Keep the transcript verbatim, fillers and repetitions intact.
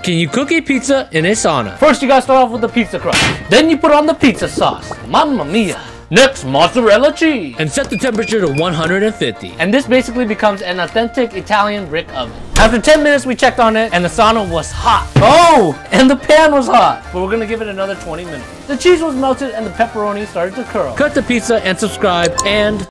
Can you cook a pizza in a sauna? First, you gotta start off with the pizza crust. Then you put on the pizza sauce. Mamma mia. Next, mozzarella cheese. And set the temperature to one hundred fifty. And this basically becomes an authentic Italian brick oven. After ten minutes, we checked on it, and the sauna was hot. Oh, and the pan was hot. But we're gonna give it another twenty minutes. The cheese was melted, and the pepperoni started to curl. Cut the pizza and subscribe, and